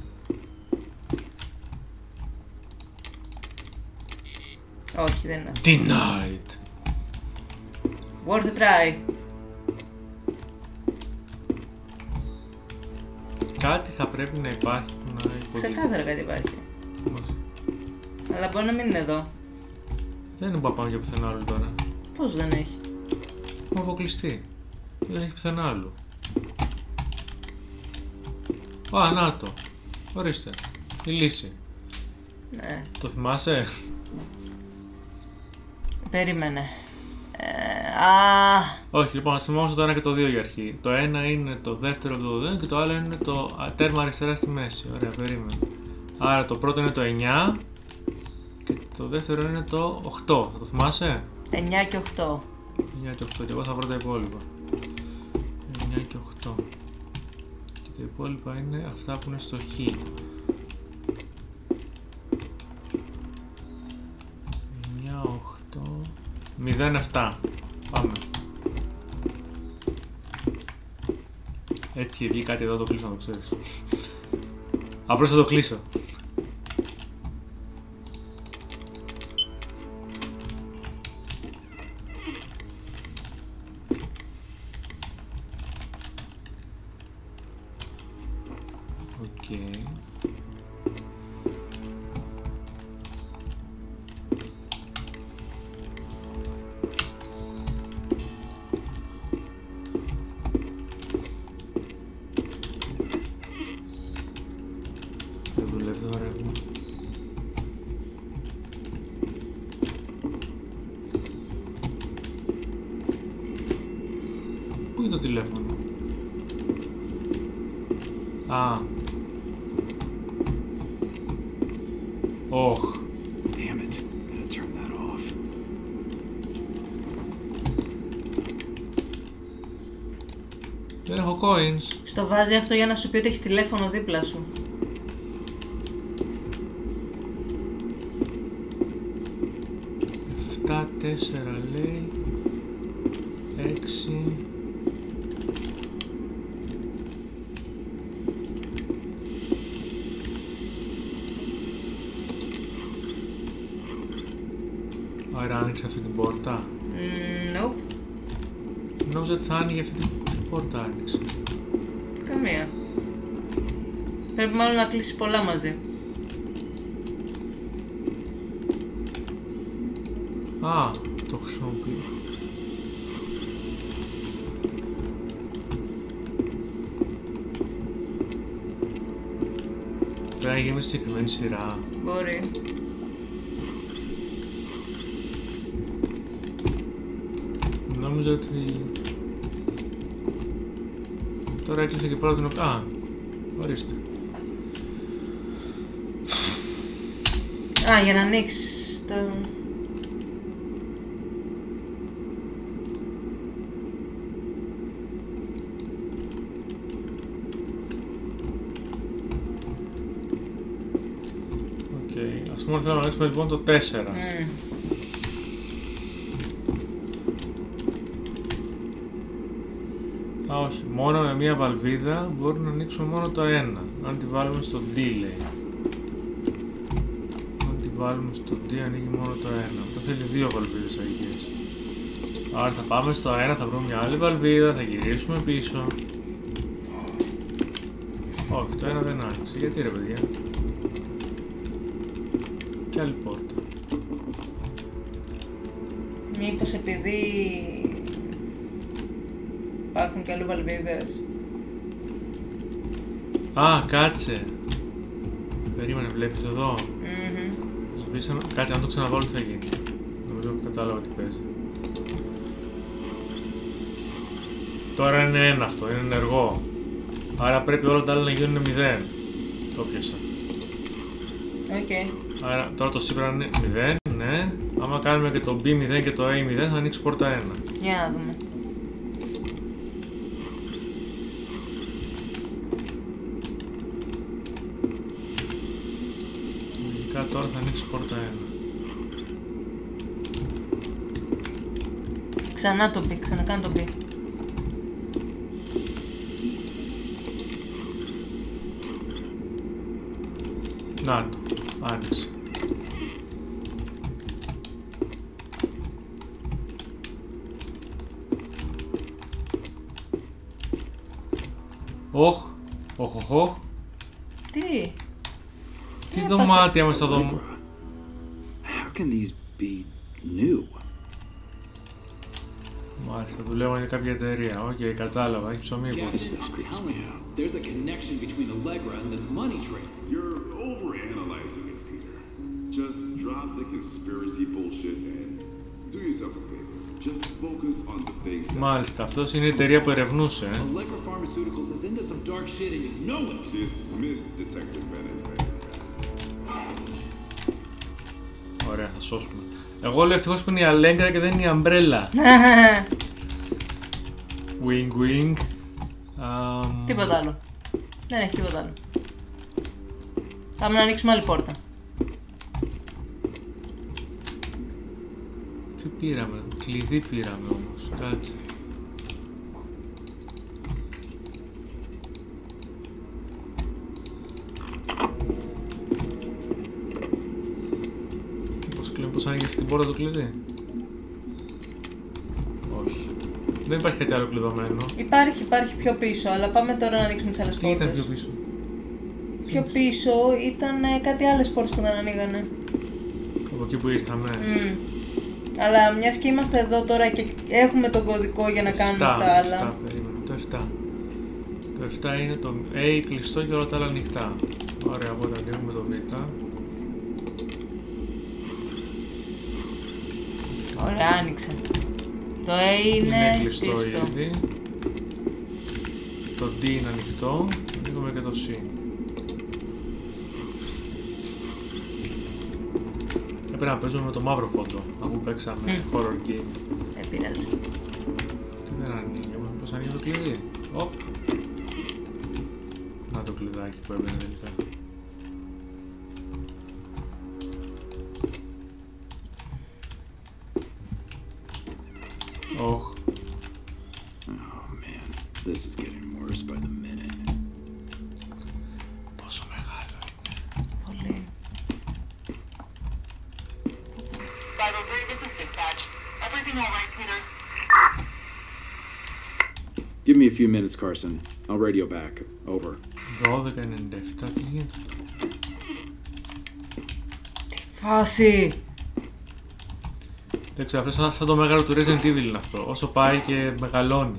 Όχι, δεν είναι. Denied. Worth a try. Κάτι θα πρέπει να υπάρχει που να υποδείξει. Ξεκάθαρα κάτι υπάρχει. Αλλά μπορεί να μην είναι εδώ. Δεν είναι που να πάμε για πουθενά άλλο τώρα. Πώς δεν έχει? Έχουμε αποκλειστεί. Δεν έχει πουθενά άλλο. Α, να το. Ορίστε. Η λύση. Ναι. Το θυμάσαι? Περίμενε. Ε, α, Όχι, λοιπόν, ας θυμόμαστε το ένα και το δύο για αρχή. Το ένα είναι το δεύτερο από το δύο και το άλλο είναι το τέρμα αριστερά στη μέση. Ωραία, περίμενε. Άρα το πρώτο είναι το εννιά και το δεύτερο είναι το οκτώ. Θα το θυμάσαι? εννιά και οκτώ. εννιά και οκτώ και εγώ θα βρω τα υπόλοιπα. εννιά και οκτώ. Και τα υπόλοιπα είναι αυτά που είναι στο χ. εννιά, οκτώ, μηδέν, επτά. Πάμε. Έτσι βγει κάτι εδώ, το κλείσω να το ξέρεις. Απλώς θα το κλείσω. Οκ. Okay. Δεν δουλεύει το ρεύμα. Πού είναι το τηλέφωνο? Α. Ωχ. Damn it. I'm gonna turn that off. Δεν έχω coins. Στο βάζει αυτό για να σου πει ότι έχει τηλέφωνο δίπλα σου. επτά, τέσσερα λέει. έξι. Άρα άνοιξε αυτή την πόρτα. Mm, nope. Νόμιζα ότι θα άνοιγε αυτή την πόρτα, άνοιξε. Καμία. Πρέπει μάλλον να κλείσεις πολλά μαζί. Α, το χρησιμοποιώ. Πρέπει να γίνει με συγκεκριμένη σειρά. Μπορεί. Νόμιζα ότι... Τώρα έκλεισε και πρώτα την... Α, ορίστε. Α, για να ανοίξεις το... Οκ, okay. Ας πούμε θέλω να ανοίξουμε λοιπόν το τέσσερα. Mm. Α, όχι. Μόνο με μία βαλβίδα μπορούμε να ανοίξουμε μόνο το ένα. Αν τη βάλουμε στο D, λέει. Αν τη βάλουμε στο D, ανοίγει μόνο το ένα. Αυτό θέλει δύο βαλβίδες αγγείες. Άρα θα πάμε στο ένα, θα βρούμε μια άλλη βαλβίδα, θα γυρίσουμε πίσω. Όχι, το ένα δεν άνοιξε. Γιατί ρε παιδιά? Και άλλη πόρτα. Μήπως επειδή... Υπάρχουν και αλλού βαλβίδες. Α, κάτσε. Περίμενε, βλέπεις εδώ. Mm-hmm. Σβήσαμε... Κάτσε, αν το ξαναβάλω τι θα γίνει. Νομίζω κατάλαβα τι παίζει. Τώρα είναι ένα αυτό, είναι ενεργό. Άρα πρέπει όλα τα άλλα να γίνουν μηδέν. Το πιάσα. Οκ. Okay. Άρα τώρα το C πρέπει να είναι μηδέν, ναι. Άμα κάνουμε και το B μηδέν και το A μηδέν θα ανοίξει πόρτα ένα. Για να δούμε. Λογικά τώρα θα ανοίξει πόρτα ένα. Ξανά το B, ξανακάνω το B. Να το, άνοιξε. Οχ, οχ, οχ, οχ. Τι? Τι δωμάτια μες στα δωμάτια. How can these be new? Μάλιστα, δουλεύω για κάποια εταιρεία. Οκ, okay, κατάλαβα, έχει ψωμί που. There's a connection between Allegra and this money trail. You're overanalyzing it, Peter. Just drop the conspiracy bullshit and do yourself a favor. Just focus on the things that... Μάλιστα, αυτός είναι η εταιρεία που ερευνούσε. Allegra Pharmaceuticals is into some dark shit and you know it. Dismiss Detective Bennett. Ωραία, θα σώσουμε. Εγώ λέω ευτυχώς που είναι η Allegra και δεν είναι η Umbrella. Wing wing. Um... Τίποτα άλλο. Δεν έχει τίποτα άλλο. Πάμε να ανοίξουμε άλλη πόρτα. Τι πήραμε, κλειδί πήραμε όμως, κάτσε. Πώς κλείνει, πώς άνοιγε αυτή την πόρτα το κλειδί. Όχι. Δεν υπάρχει κάτι άλλο κλειδωμένο. Υπάρχει, υπάρχει πιο πίσω, αλλά πάμε τώρα να ανοίξουμε τις άλλες Τι πόρτες. ήταν πιο πίσω? Πιο πίσω ήταν ε, κάτι άλλες πόρτες που δεν ανοίγανε. Από εκεί που ήρθαμε. Mm. Αλλά μιας και είμαστε εδώ τώρα και έχουμε τον κωδικό για να κάνουμε τα άλλα. επτά, περίμενε, το επτά. Το επτά είναι το A κλειστό και όλα τα άλλα ανοιχτά. Ωραία, οπότε ανοίγουμε το Β. Ωραία, άνοιξε. Το A είναι, Είναι κλειστό κλειστό. ήδη. Το D είναι ανοιχτό. Ανοίγουμε και το C. Έπρεπε να παίζουμε με το μαύρο φόντο, αφού παίξαμε mm. horror game. Δεν πειράζει. Αυτή δεν ανοίγει, πώς ανοίγει το κλειδί. Οπ. Να το κλειδάκι που έμπαινε τελικά. Ωχ. Oh man, this is getting worse by the minute. Πόσο μεγάλο είναι. Πολύ. five oh three, this is dispatch. Everything all right, Peter? Give me a few minutes, Carson. I'll radio back. Over. δώδεκα ενενήντα επτά, τι γίνεται? Τι φάση! Δεν ξέρω, αυτό σαν το μέγαρο του Resident Evil είναι αυτό. Όσο πάει και μεγαλώνει.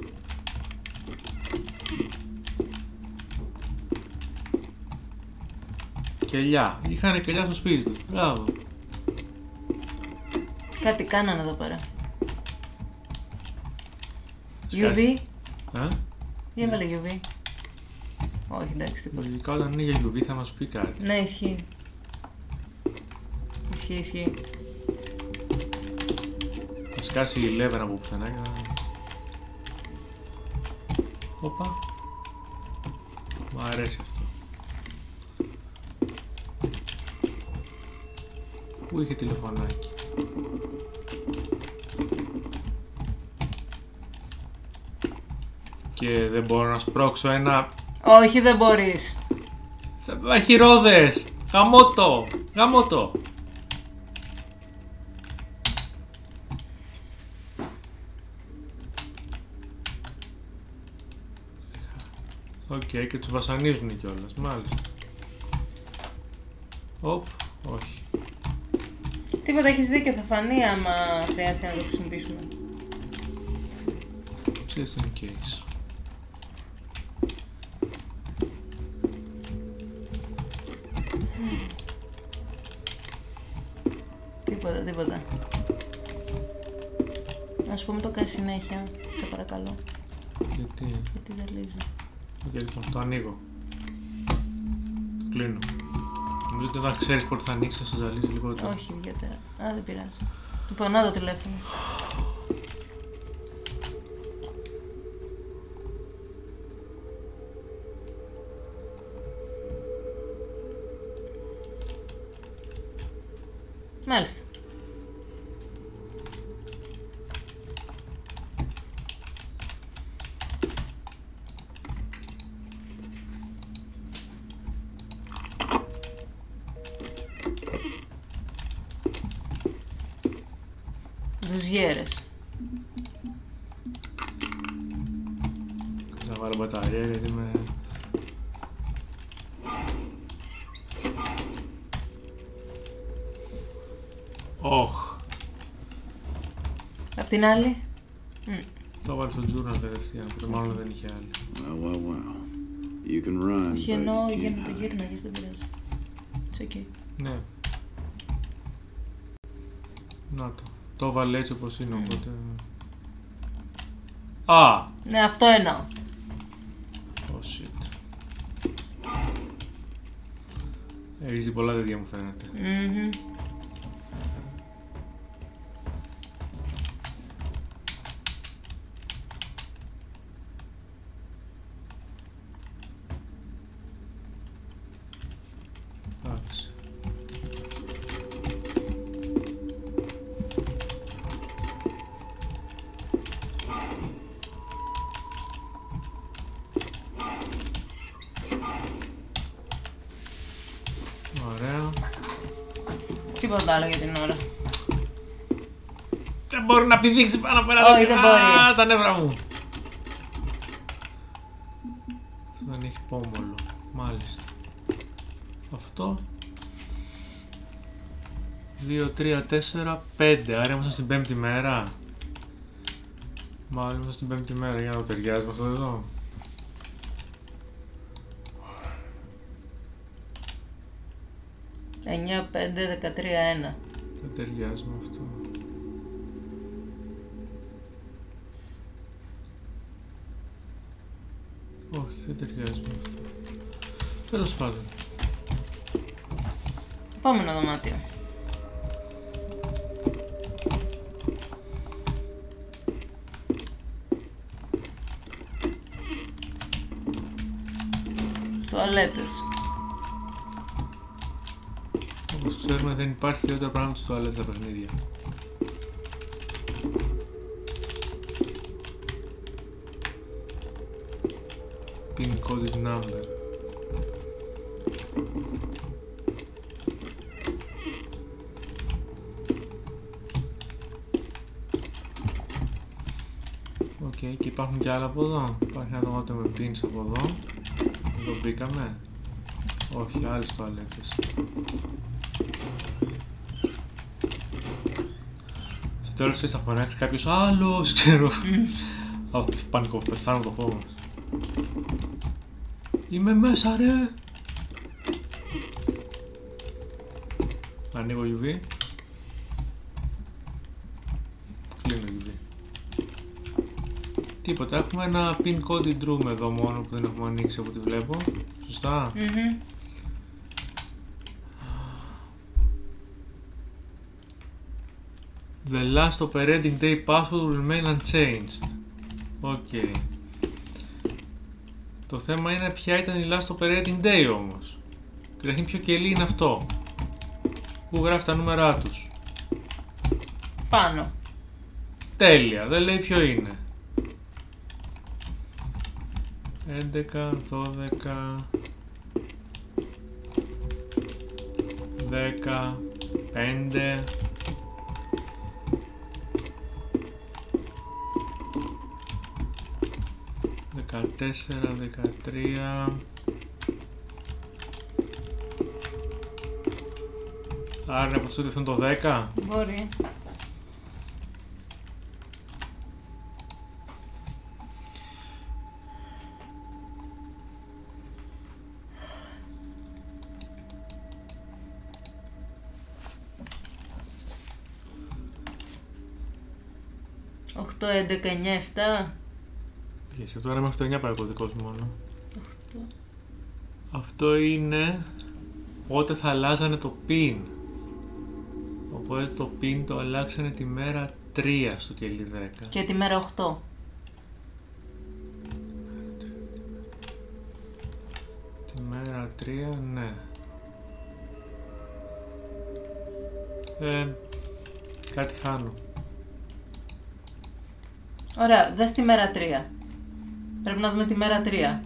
Κελιά. Είχανε κελιά στο σπίτι του. Μπράβο. Κάτι κάνανε εδώ πέρα. Σκάσει. γιου βι. Α? Τι έβαλε γιου βι. Όχι, εντάξει, τίποτα. Λογικά όταν είναι για γιου βι θα μας πει κάτι. Ναι, ισχύει. Ισχύει, ισχύει. Θα σκάσει η eleven από πουθενά και να... Όπα. Μ' αρέσει αυτό. Πού είχε τηλεφωνάκι? Και δεν μπορώ να σπρώξω ένα... Όχι, δεν μπορείς. Έχει ρόδες! Γαμώτο! Γαμώτο! Οκ, okay, και τους βασανίζουν κιόλας, μάλιστα. Οπ, όχι. Τίποτα, έχεις δίκιο, θα φανεί άμα χρειάζεται να το χρησιμοποιήσουμε. Just in case. Τίποτα, τίποτα. Να σου πούμε το κάνει συνέχεια, σε παρακαλώ. Γιατί? Γιατί ζαλίζει. Οκ, okay, λοιπόν, το ανοίγω. Το κλείνω. Νομίζω ότι όταν ξέρεις πότε θα ανοίξει θα σε ζαλίζει λιγότερο. Όχι ιδιαίτερα. Α, δεν πειράζει. Του πονάω το τηλέφωνο. Μάλιστα. Ζουζιέρες. Θα βάλω μπαταρία γιατί με... Ωχ. Απ' την άλλη. Mm. Το βάλω στο journal τελευταία, οπότε μάλλον δεν είχε άλλη. Well, well, well. You can run, Όχι but εννοώ you για can't να το hide. γύρναγες, δεν πειράζει. It's okay. Ναι. Να το. Το βάλε έτσι όπως είναι, οπότε... Α! Ναι, αυτό εννοώ. Oh shit. Έχεις δει πολλά τέτοια μου φαίνεται. Mm-hmm. Εντάξει. Ωραία. Τίποτα άλλο για την ώρα. Δεν μπορεί να πηδήξει πάνω πέρα. Όχι, δεν μπορεί. Α, τα νεύρα μου. Αυτό δεν έχει πόμολο. Μάλιστα. Αυτό. δύο, τρία, τέσσερα, πέντε. Άρα είμαστε στην πέμπτη μέρα. Μάλλον είμαστε στην πέμπτη μέρα. Για να το ταιριάζει με αυτό εδώ. εννιά, πέντε, δεκατρία, ένα. Δεν ταιριάζει με αυτό. Όχι, δεν ταιριάζει με αυτό. Τέλος πάντων. Επόμενο δωμάτιο. Τουαλέτες. Όπως ξέρουμε δεν υπάρχει χειρότερο πράγμα στις τουαλέτες στα παιχνίδια. Pin coded number. Οκ, okay, και υπάρχουν και άλλα από εδώ. Υπάρχει ένα δωμάτιο με pins από εδώ. Εδώ μπήκαμε. Όχι, άλλες τουαλέτες. Στο τέλος θα φωνάξει κάποιος άλλος, ξέρω. Α, πανικό, πεθάνω το φόβο μας. Είμαι μέσα ρε! Ανοίγω γιου βι. Κλείνω γιου βι. Τίποτα, έχουμε ένα pin coded room εδώ μόνο που δεν έχουμε ανοίξει από ό,τι βλέπω. Σωστά? Mm-hmm. The last operating day password will remain unchanged. Οκ. Okay. Το θέμα είναι ποια ήταν η last operating day όμως. Καταρχήν ποιο κελί είναι αυτό. Πού γράφει τα νούμερά τους. Πάνω. Τέλεια, δεν λέει ποιο είναι. έντεκα, δώδεκα, δέκα, πέντε. δεκατέσσερα, δεκατρία. Άρα να αποθέσω ότι αυτό είναι το δέκα. Μπορεί. οκτώ, έντεκα, εννιά, επτά. Yes, τώρα μέχρι το εννιά πάει ο κωδικός μόνο. οκτώ. Αυτό είναι πότε θα αλλάζανε το pin. Οπότε το pin το αλλάξανε τη μέρα τρία στο κελί δέκα. Και τη μέρα οκτώ. Τη μέρα τρία, ναι. Ε, κάτι χάνω. Ωραία, δες τη μέρα τρία. Πρέπει να δούμε τη μέρα τρία.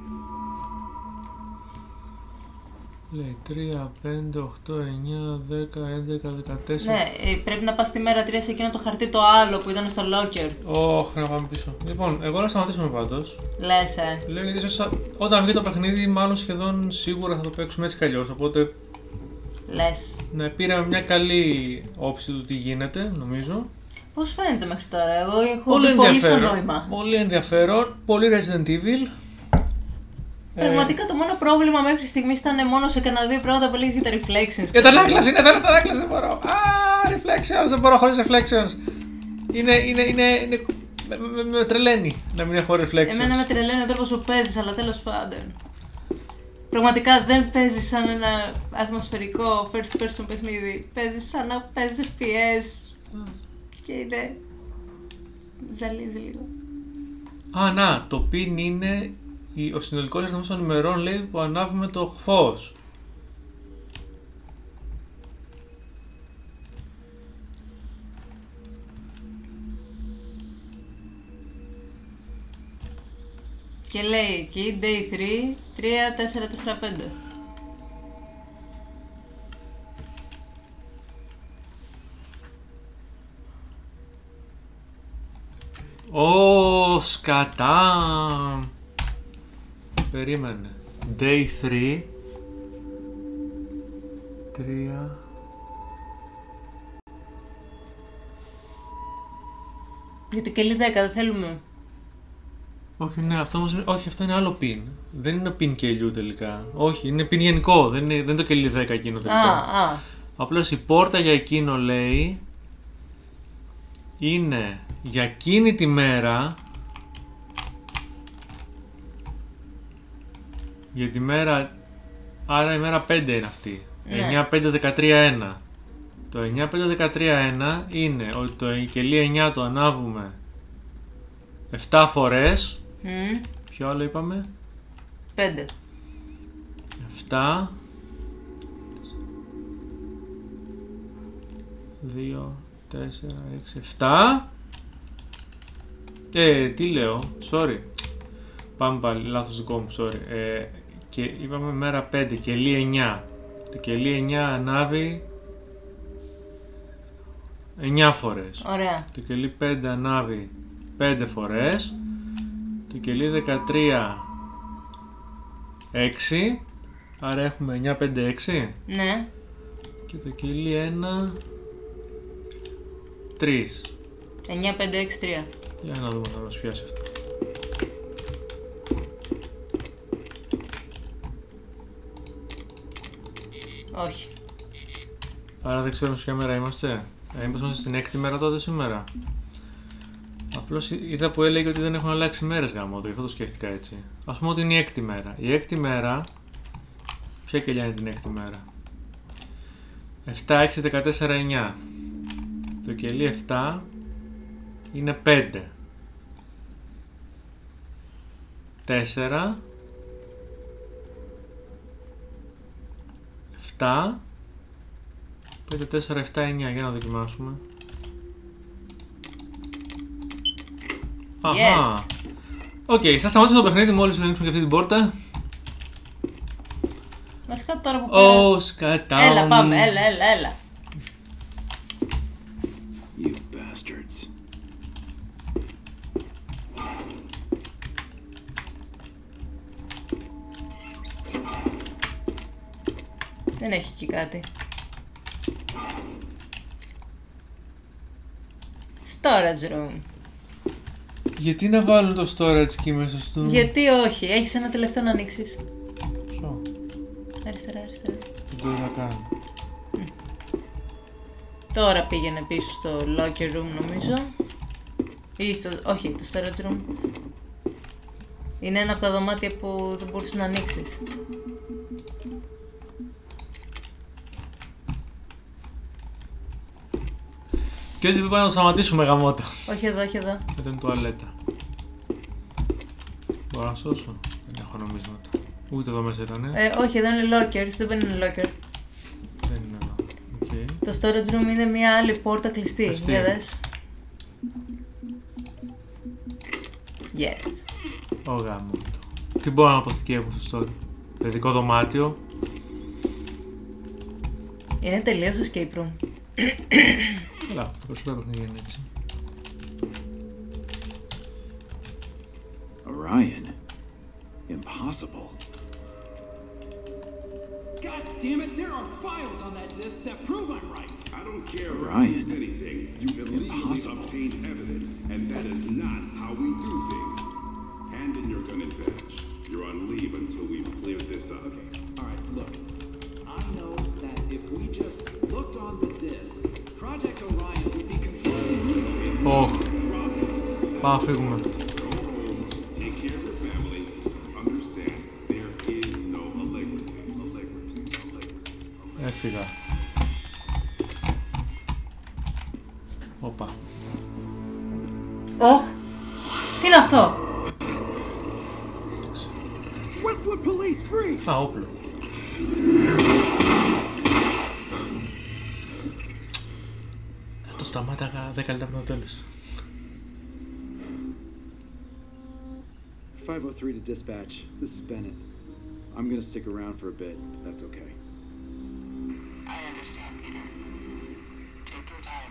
Λέει τρία, πέντε, οκτώ, εννιά, δέκα, έντεκα, δεκατέσσερα. Ναι, ε, πρέπει να πας στη μέρα τρία σε εκείνο το χαρτί το άλλο που ήταν στο locker. Όχι, να πάμε πίσω. Λοιπόν, εγώ να σταματήσουμε πάντως. Λες, ε. Λέω γιατί ίσως όταν βγει το παιχνίδι, μάλλον σχεδόν σίγουρα θα το παίξουμε έτσι κι αλλιώς. Οπότε. Λες. Ναι, πήραμε μια καλή όψη του τι γίνεται, νομίζω. Πώς φαίνεται μέχρι τώρα, εγώ έχω Πολύ δει πολύ στο ενδιαφέρον. νόημα. Πολύ ενδιαφέρον. Πολύ Resident Evil. Πραγματικά το μόνο πρόβλημα μέχρι στιγμής ήταν μόνο σε κανένα δύο πράγματα που λέγεις για τα reflections. Για τα ανάκλαση, είναι θέλω τα ανάκλαση, δεν μπορώ. Α, reflections, δεν μπορώ χωρίς reflections. Είναι, είναι, είναι, είναι με, με, με τρελαίνει να μην έχω reflections. Εμένα με τρελαίνει ο τρόπος που παίζεις, αλλά τέλος πάντων. Πραγματικά δεν παίζεις σαν ένα ατμοσφαιρικό first person παιχνίδι. Παίζεις σαν να παίζεις εφ πι ες. Και είναι... ζαλίζει λίγο. Α, να, το pin είναι ο συνολικός αριθμός των ημερών, λέει, που ανάβουμε το φως. Και λέει εκεί day τρία, τρία, τέσσερα, τέσσερα, πέντε. Ω, σκατά! Περίμενε. day τρία. τρία. Για το κελί δέκα δεν θέλουμε. Όχι, ναι, αυτό όμως, όχι, αυτό είναι άλλο pin. Δεν είναι pin κελιού τελικά. Όχι, είναι pin γενικό. Δεν είναι, δεν είναι το κελί δέκα εκείνο τελικά. Α, α. Απλώς η πόρτα για εκείνο, λέει, είναι για εκείνη τη μέρα. Για τη μέρα. Άρα η μέρα πέντε είναι αυτή. Ναι. εννιά, πέντε, δεκατρία, ένα. Το εννιά, πέντε, δεκατρία, ένα είναι ότι το κελί εννιά το ανάβουμε επτά φορές. Mm. Ποιο άλλο είπαμε? πέντε. επτά. δύο, τέσσερα, έξι, επτά. Ε, τι λέω, sorry. Πάμε πάλι, λάθος δικό μου, sorry. Ε, και είπαμε μέρα πέντε, κελί εννιά. Το κελί εννιά ανάβει εννιά φορές. Ωραία. Το κελί πέντε ανάβει πέντε φορές. Το κελί δεκατρία έξι. Άρα έχουμε εννιά, πέντε, έξι. Ναι. Και το κελί ένα τρία. εννιά, πέντε, έξι, τρία. Για να δούμε, θα μας πιάσει αυτό. Όχι. Άρα δεν ξέρουμε σε ποια μέρα είμαστε. Ε, μήπως είμαστε στην έκτη μέρα τότε σήμερα. Απλώς είδα που έλεγε ότι δεν έχουν αλλάξει μέρες γάμο, γι' αυτό το σκέφτηκα έτσι. Ας πούμε ότι είναι η έκτη μέρα. Η έκτη μέρα... Ποια κελιά είναι την έκτη μέρα? επτά, έξι, δεκατέσσερα, εννιά. Το κελί επτά είναι πέντε. τέσσερα. επτά. πέντε, τέσσερα, επτά, εννιά. Για να δοκιμάσουμε. Αχα. Οκ, okay, θα σταματήσω το παιχνίδι μόλις ανοίξουμε και αυτή την πόρτα. Βασικά τώρα που Ω, πέρα... σκατά. Έλα πάμε, έλα, έλα, έλα. You bastards. Δεν έχει εκεί κάτι. Storage room. Γιατί να βάλουν το storage εκεί μέσα στο... Γιατί όχι, έχεις ένα τελευταίο να ανοίξεις. Ποιο? Αριστερά, αριστερά. Δεν το είδα καν. Τώρα πήγαινε πίσω στο locker room νομίζω. Ή στο... όχι, το storage room. Είναι ένα από τα δωμάτια που δεν μπορείς να ανοίξεις. Και ότι πρέπει να το σταματήσουμε γαμότο. Όχι εδώ, όχι εδώ. Εδώ είναι τουαλέτα. Μπορώ να σώσω. Δεν έχω νομίσματα. Ούτε εδώ μέσα ήταν. Ε, όχι, εδώ είναι lockers, δεν μπαίνει locker. Δεν είναι εδώ. Okay. Το storage room είναι μια άλλη πόρτα κλειστή. Αυτή. Για δες. Yes. Ω γαμότο. Τι μπορώ να αποθηκεύω στο story. Παιδικό δωμάτιο. Είναι τελείως escape room. Καλά, το περισσότερο παιχνίδι είναι έτσι. Orion? Impossible. God damn it, there are files on that disk that prove I'm right. I don't care if it Ryan. proves anything. You illegally Impossible. obtained evidence, and that is not how we do things. Hand in your gun and badge. You're on leave until we've cleared this up. Okay, alright, look. I know that if we just looked on the disk, Project Orion would be confirmed. Ω, πάμε να φύγουμε. Go home, take care of your family. Understand, there is no Allegra case. Allegra case. Allegra. Έφυγα. Όπα. Ωχ! Τι είναι αυτό! Westwood Police, free! Α, όπλο. Θα το σταμάταγα δέκα λεπτά από το τέλος. five oh three to dispatch. This is Bennett. I'm gonna stick around for a bit, if that's okay. I understand, Peter. Take your time.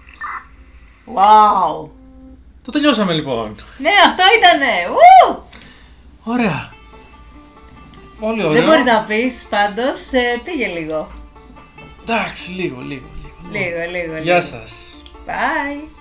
Wow! Το τελειώσαμε λοιπόν. Ναι, αυτό ήτανε! Ου! Ωραία. Πολύ ωραία. Δεν μπορείς να πεις, πάντως, ε, πήγε λίγο. Εντάξει, λίγο, λίγο, λίγο. Λίγο, λίγο, λίγο. Γεια σας. Bye!